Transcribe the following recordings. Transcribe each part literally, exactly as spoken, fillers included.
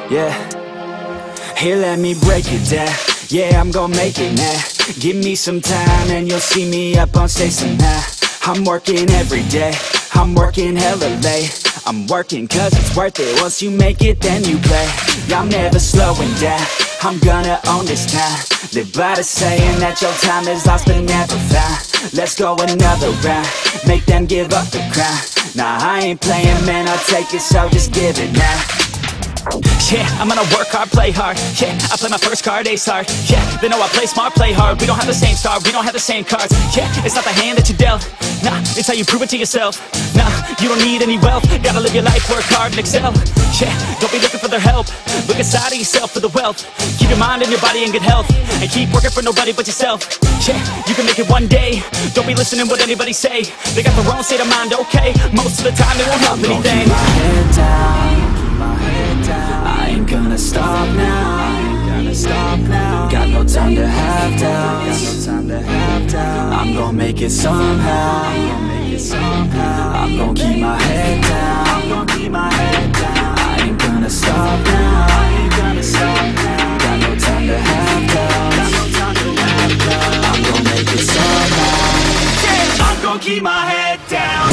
Yeah, here let me break it down. Yeah, I'm gonna make it now. Give me some time and you'll see me up on stage somehow. I'm working every day, I'm working hella late. I'm working cause it's worth it. Once you make it, then you play. I'm never slowing down, I'm gonna own this town. Live by the saying that your time is lost but never found. Let's go another round, make them give up the crown. Nah, I ain't playing, man, I'll take it, so just give it now. Yeah, I'm gonna work hard, play hard. Yeah, I play my first card, ace hard. Yeah, they know I play smart, play hard. We don't have the same star, we don't have the same cards. Yeah, it's not the hand that you dealt. Nah, it's how you prove it to yourself. Nah, you don't need any wealth. Gotta live your life, work hard and excel. Yeah, don't be looking for their help. Look inside of yourself for the wealth. Keep your mind and your body in good health. And keep working for nobody but yourself. Yeah, you can make it one day. Don't be listening what anybody say. They got their own state of mind, okay. Most of the time they won't help anything. Keep my head down, keep my head down. I ain't gonna stop now, I ain't gonna stop now. Got no time to have doubts, got no time to have doubts. I'm gonna make it somehow, I'm gonna make it somehow. I'm gonna keep my head down, I'm gonna keep my head down. I ain't gonna stop now, I ain't gonna stop now. Got no time to have doubts, got no time to have doubts. I'm gonna make it somehow. Yeah, I'm gonna keep my head down.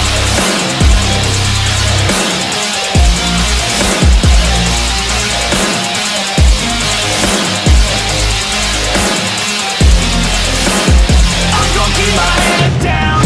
Keep my head down.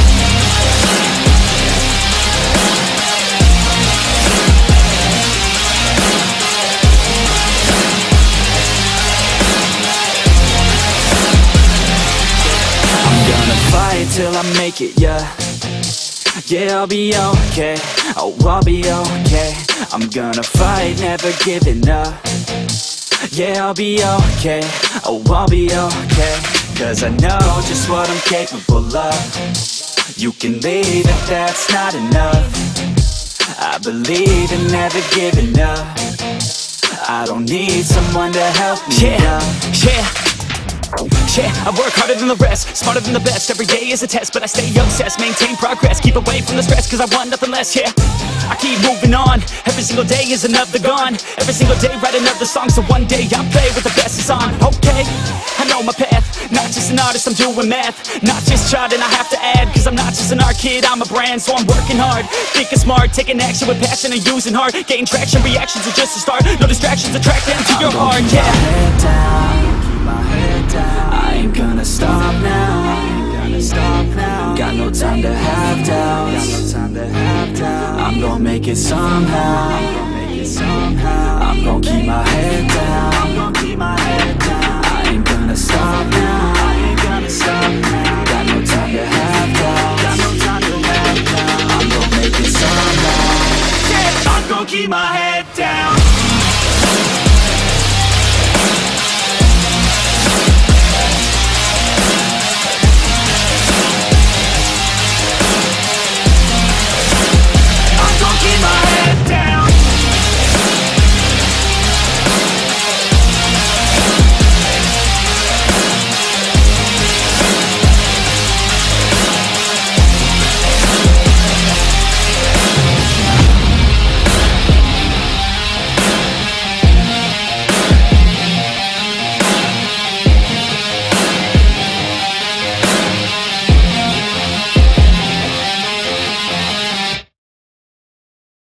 I'm gonna fight till I make it, yeah. Yeah, I'll be okay. Oh, I'll be okay. I'm gonna fight, never giving up. Yeah, I'll be okay. Oh, I'll be okay. Cause I know just what I'm capable of. You can leave if that's not enough. I believe in never giving up. I don't need someone to help me yeah, up. Yeah, yeah, I work harder than the rest, smarter than the best. Every day is a test, but I stay obsessed. Maintain progress, keep away from the stress, cause I want nothing less, yeah. I keep moving on, every single day is another gone. Every single day write another song, so one day I'll play with the best is on. Okay, I know my path, not just an artist, I'm doing math. Not just charting, I have to add, cause I'm not just an art kid, I'm a brand. So I'm working hard, thinking smart, taking action with passion and using heart. Getting traction, reactions are just a start. No distractions, attract them to your heart, yeah. Keep my head down, keep my head down. I ain't gonna stop now, I ain't gonna stop now. Got no time to have doubts, got no time to have doubts. I'm gonna make it somehow,